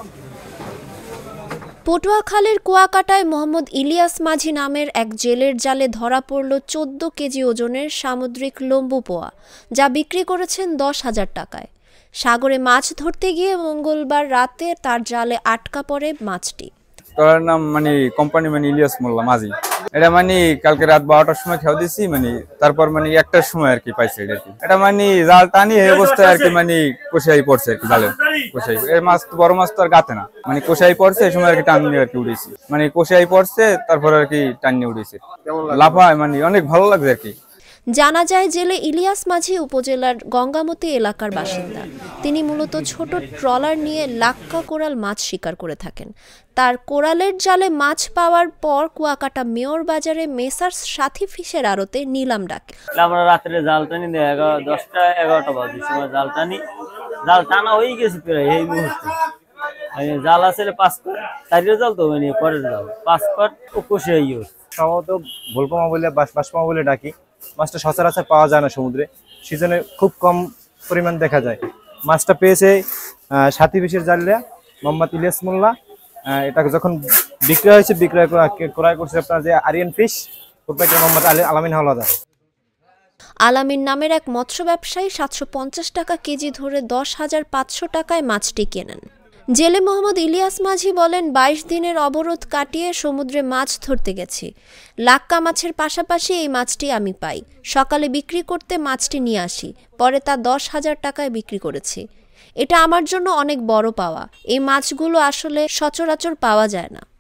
পটুয়াখালীর কুয়াকাটায় মোহাম্মদ ইলিয়াস মাঝি নামের এক জেলের জালে ধরা পড়ল ১৪ কেজি ওজনের সামুদ্রিক লম্বু পোয়া, যা বিক্রি করেছেন ১০,০০০ টাকায়। সাগরে মাছ ধরতে গিয়ে মঙ্গলবার রাতে তার জালে আটকা পড়ে মাছটি। তার নাম কোম্পানি ইলিয়াস মোল্লা মাঝি। এটা কালকে রাত ১২টার সময় খেয়ে দিছি, তারপর ১টার সময় আর কি পাইছে। এটা জাল টানি এই অবস্থায় আর কি কোষাই পড়ছে আর কি, জালে কোষাই। এই মাছ তো বড় মাছ তো আর গাতে না, কোষাই পড়ছে এই সময় আর কি টান নিয়ে আর কি উঠেছি। কোষাই পড়ছে তারপর আর কি টান নিয়ে উঠেছে। লাফায় অনেক ভালো লাগছে আর কি। জানা যায়, জেলে ইলিয়াস মাঝি উপজেলার গঙ্গামতি এলাকার বাসিন্দা। তিনি মূলত ছোট ট্রলার নিয়ে লাক্কা কোরাল মাছ শিকার করে থাকেন। তার কোরালের জালে মাছ পাওয়ার পর কুয়াকাটা মেয়র বাজারে মেসার্স সাথী ফিশের আড়তে নিলাম ডাকে। আমরা রাত্রে জাল টানি 10টা 11টা বাজে সময় জাল টানি, জাল টানা হয়ে গেছে প্রায় এই মুহূর্তে। জাল আছে 5 কট, চারিও জাল তো পরের জাল 5 কট ও কষে সম্ভবত ভোলপামা বলে বাসপামা বলে ডাকি। মাছটা সচরাচর পাওয়া যায় না সমুদ্রে, সিজনে খুব কম পরিমাণ দেখা যায়। মাছটা পেয়েছে সাথী ফিশের জালে মোহাম্মদ ইলিয়াস মোল্লা। এটা যখন বিক্রি হয়েছে, ক্রয় করছে আপনার যে আরিয়ান ফিশ মোহাম্মদ আলামিন হাওলাদার। আলামিন নামের এক মৎস্য ব্যবসায়ী ৭৫০ টাকা কেজি ধরে ১০,৫০০ টাকায় মাছটি কেনেন। জেলে মোহাম্মদ ইলিয়াস মাঝি বলেন, ২২ দিনের অবরোধ কাটিয়ে সমুদ্রে মাছ ধরতে গেছি। লাক্কা মাছের পাশাপাশি এই মাছটি আমি পাই। সকালে বিক্রি করতে মাছটি নিয়ে আসি, পরে তা ১০,০০০ টাকায় বিক্রি করেছি। এটা আমার জন্য অনেক বড় পাওয়া। এই মাছগুলো আসলে সচরাচর পাওয়া যায় না।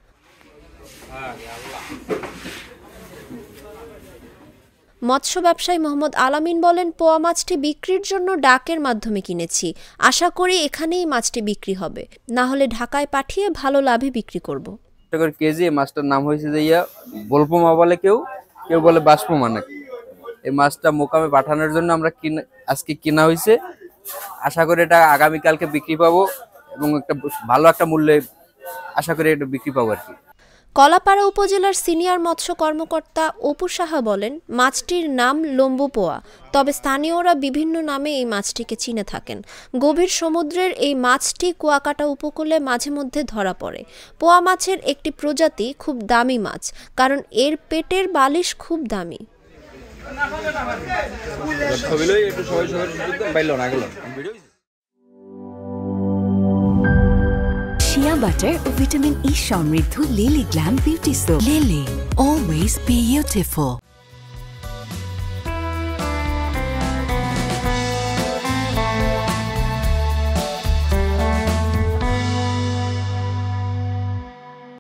মৎস্য ব্যবসায়ী মোহাম্মদ আলামিন বলেন, পোয়া মাছটি বিক্রির জন্য ডাকের মাধ্যমে কিনেছি। আশা করি এখানেই মাছটি বিক্রি হবে, না হলে ঢাকায় পাঠিয়ে ভালো লাভে বিক্রি করব। কেজি মাছটার নাম হয়েছে যে ভোলপামা বলে, কেউ বলে বাসপামা নাকি। এই মাছটা মোকামে পাঠানোর জন্য আমরা আজকে কিনা হয়েছে। আশা করি এটা আগামীকালকে বিক্রি পাবো এবং ভালো একটা মূল্যে আশা করি এটা বিক্রি পাবো আর কি। কলাপাড়া উপজেলার সিনিয়র মৎস্য কর্মকর্তা অপু সাহা বলেন, মাছটির নাম লম্বু পোয়া, তবে স্থানীয়রা বিভিন্ন নামে এই মাছটিকে চিনে থাকেন। গভীর সমুদ্রের এই মাছটি কুয়াকাটা উপকূলে মাঝে মধ্যে ধরা পড়ে। পোয়া মাছের একটি প্রজাতি খুব দামি মাছ, কারণ এর পেটের বালিশ খুব দামি। Shea butter ও ভিটামিন ই সমৃদ্ধ Lily Glam beauty soap. Lily, always beautiful.